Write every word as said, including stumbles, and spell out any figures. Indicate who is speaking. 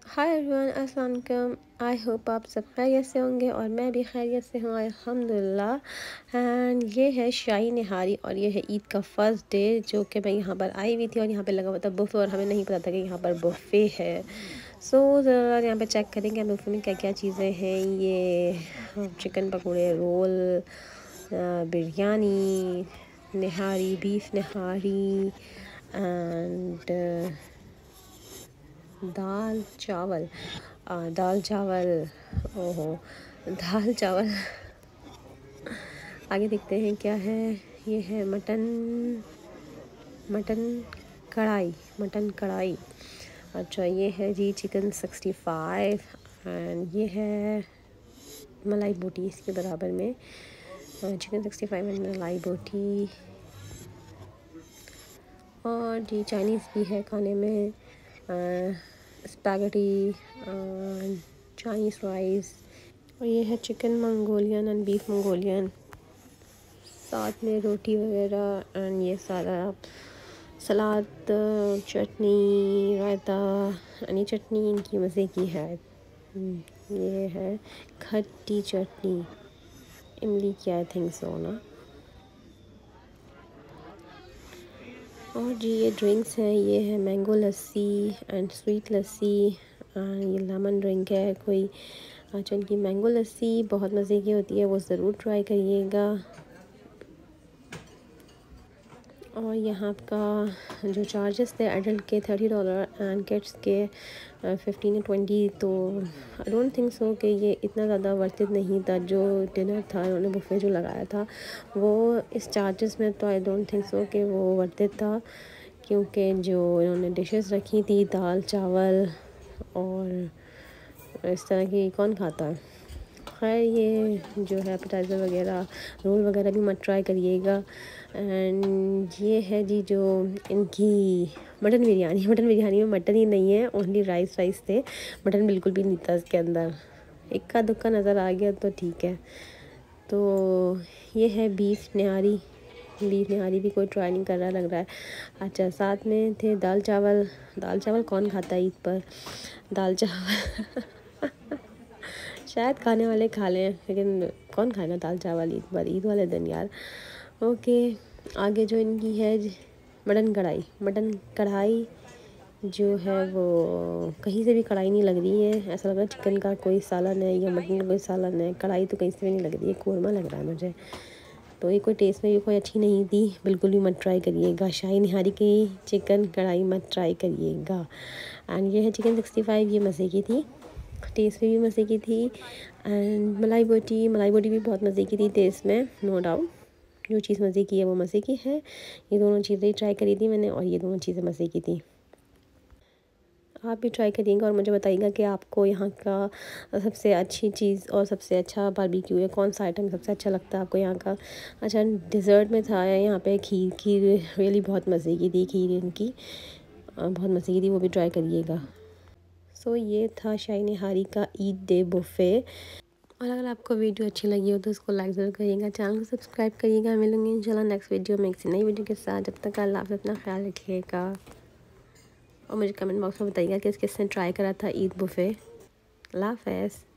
Speaker 1: Hi everyone, अस्सलाम वालेकुम। I hope आप सब खैरियत से होंगे और मैं भी खैरियत से हूँ अल्हम्दुलिल्लाह। एंड ये है शाही निहारी और ये है ईद का फर्स्ट डे जो कि मैं यहाँ पर आई हुई थी और यहाँ पे लगा हुआ था बुफ़े और हमें नहीं पता था कि यहाँ पर बुफ़े है। सो so, ज़रा यहाँ पे चेक करेंगे बुफ़े में क्या क्या चीज़ें हैं। ये चिकन पकौड़े, roll, biryani, nihari, beef nihari and दाल चावल आ, दाल चावल ओहो दाल चावल आगे देखते हैं क्या है। ये है मटन मटन कढ़ाई मटन कढ़ाई अच्छा, ये है जी चिकन सिक्सटी फाइव एंड ये है मलाई बोटी इसके बराबर में। चिकन सिक्सटी फाइव एंड मलाई बोटी और जी चाइनीज़ भी है खाने में, स्पैगेटी, चाइनीज़ राइस और ये है chicken Mongolian and beef Mongolian, साथ में रोटी वगैरह एंड ये सारा सलाद, चटनी, रायता। यानी चटनी इनकी मज़े की है। ये है खट्टी चटनी, इमली की आई थिंक सो ना। और जी ये ड्रिंक्स हैं, ये है mango lassi and sweet lassi, ये लेमन ड्रिंक है कोई। अच्छा, इनकी मैंगो लस्सी बहुत मज़े की होती है, वो ज़रूर ट्राई करिएगा। और यहाँ का जो चार्जेस थे एडल्ट के थर्टी डॉलर एंड किड्स के फिफ्टीन या ट्वेंटी, तो आई डोंट थिंक सो कि ये इतना ज़्यादा वर्थ इट नहीं था। जो डिनर था उन्होंने बुफे जो लगाया था वो इस चार्जेस में, तो आई डोंट थिंक सो कि वो वर्थ इट था, क्योंकि जो इन्होंने डिशेस रखी थी दाल चावल और इस तरह की कौन खाता है। खैर ये जो है एपेटाइज़र वगैरह, रोल वगैरह भी मत ट्राई करिएगा। एंड ये है जी जो इनकी मटन बिरयानी मटन बिरयानी में मटन ही नहीं है, ओनली राइस राइस थे, मटन बिल्कुल भी नहीं था इसके अंदर। इक्का दुक्का नज़र आ गया तो ठीक है। तो ये है बीफ निहारी, बीफ निहारी भी कोई ट्राई नहीं कर रहा लग रहा है। अच्छा, साथ में थे दाल चावल। दाल चावल कौन खाता है ईद पर, दाल चावल शायद खाने वाले खा लें, लेकिन कौन खाएगा दाल चावल ईद पर, ईद वाले दिन यार। ओके, आगे जो इनकी है मटन कढ़ाई मटन कढ़ाई जो है वो कहीं से भी कढ़ाई नहीं लग रही है, ऐसा लग रहा है चिकन का कोई सालन है या मटन का कोई सालन है। कढ़ाई तो कहीं से भी नहीं लग रही है, कोरमा लग रहा है मुझे। तो ये कोई टेस्ट में भी कोई अच्छी नहीं थी, बिल्कुल भी मत ट्राई करिएगा। शाही निहारी की चिकन कढ़ाई मत ट्राई करिएगा। एंड ये है चिकन सिक्सटी फाइव, ये मज़े की थी, टेस्ट में भी मज़े की थी। एंड मलाई बोटी मलाई बोटी भी बहुत मज़े की थी टेस्ट में, नो डाउट। जो चीज़ मज़े की है वो मज़े की है। ये दोनों चीज़ें ही ट्राई करी थी मैंने और ये दोनों चीज़ें मज़े की थी। आप भी ट्राई करिएगा और मुझे बताइएगा कि आपको यहाँ का सबसे अच्छी चीज़ और सबसे अच्छा बारबेक्यू है, कौन सा आइटम सबसे अच्छा लगता है आपको यहाँ का। अच्छा, डिज़र्ट में था यहाँ पे खीर, खीर रियली बहुत मज़े की थी, खीर इनकी बहुत मज़े की थी, वो भी ट्राई करिएगा। सो so, ये था शाही निहारी का ईद डे बुफ़े। और अगर आपको वीडियो अच्छी लगी हो तो उसको लाइक ज़रूर करिएगा, चैनल को सब्सक्राइब करिएगा। मिलूंगी इंशाल्लाह नेक्स्ट वीडियो में एक नई वीडियो के साथ। जब तक अल्लाह हाफ़िज़, अपना ख्याल रखिएगा और मुझे कमेंट बॉक्स में बताइएगा कि किसने ट्राई करा था ईद बुफ़े। अल्लाह हाफ़िज़।